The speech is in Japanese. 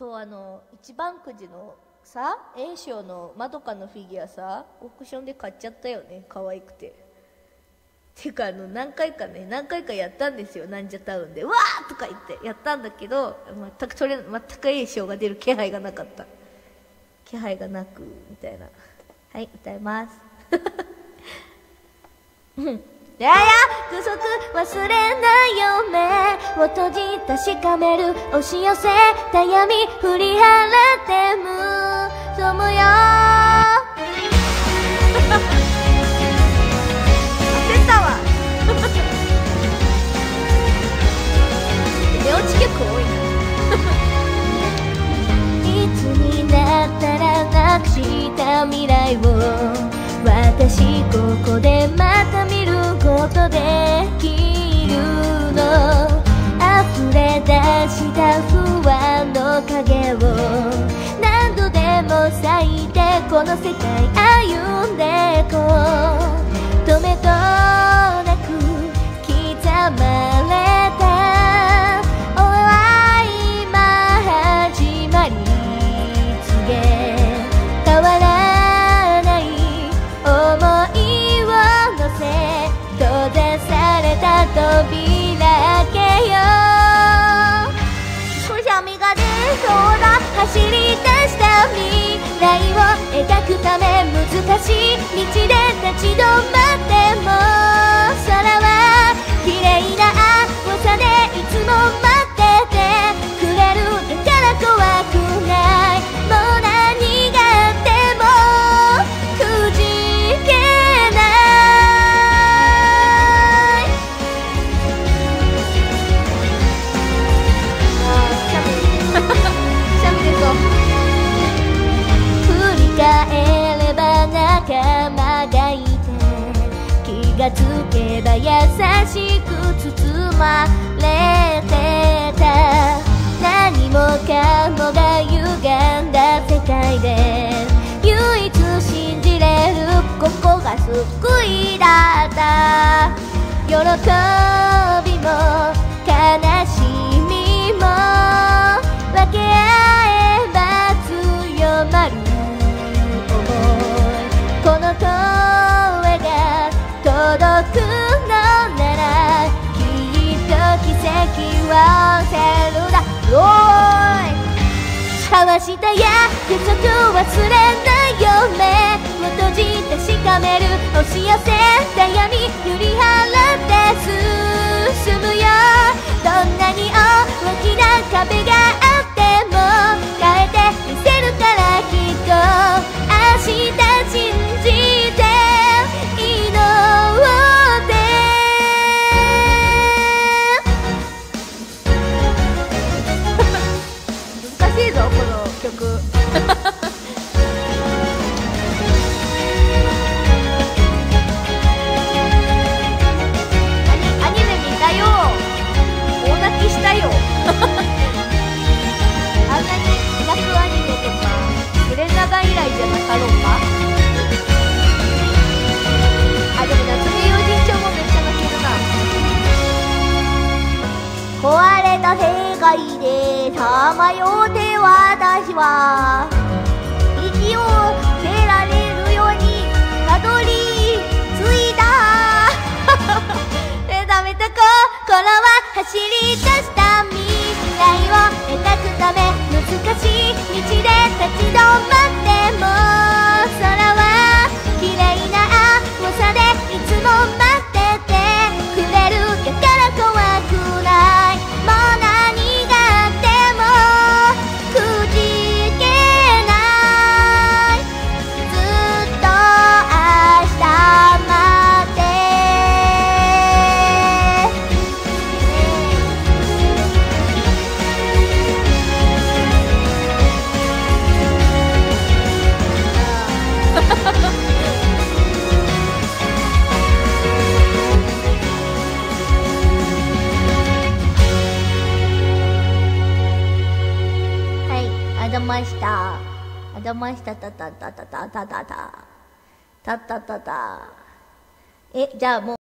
そう、一番くじのさ、A 賞のまどかのフィギュアさ、オークションで買っちゃったよね。可愛くて。ていうか、何回かやったんですよ。なんじゃタウンで。わーとか言ってやったんだけど、全く A 賞が出る気配がなかった。気配がなく、みたいな。はい、歌います。やや約束忘れないよ目を閉じ確かめる押し寄せた闇振り払ってむそむよ焦ったわ寝落ち結構多いないつになったらなくした未来を私ここでまた見ることできるの溢れ出した不安の影を何度でも咲いてこの世界歩んでこう止めとなく刻まれた俺は今始まり告げ変わら扉開けよくしゃみが出そうな走り出した未来を描くため難しい道で立ち止まっても空は綺麗な青さでいつも待っててくれるだから怖くないもう何があってもくじけ気がつけば優しく包まれてた何もかもが歪んだ世界で唯一信じれるここが救いだった喜びも悲しみも分け合えば強まるこの声が届くのならきっと奇跡をせるだろう交わした約束忘れないよ目を閉じ確かめる押し寄せた闇振り払って進むよどんなに大きな壁があっても変えてみせるからきっと明日信じて祈って難しいぞこの曲アニメ見たよ大泣きしたよあんなに泣くアニメとかグレナガ以来じゃなかろうかあ、でも夏目友人帳もめっちゃ泣けるな壊れた世界でさまよって私は息を捨てられるようにたどり着いた目覚めた心は走り出した未来を描くため難しい道で立ち止まっても空は綺麗な青さでいつも待っててくれるだから怖くないもう何があってもくじけないずっと明日待ってあざましたたたたたたたたたたたたたたじゃあもう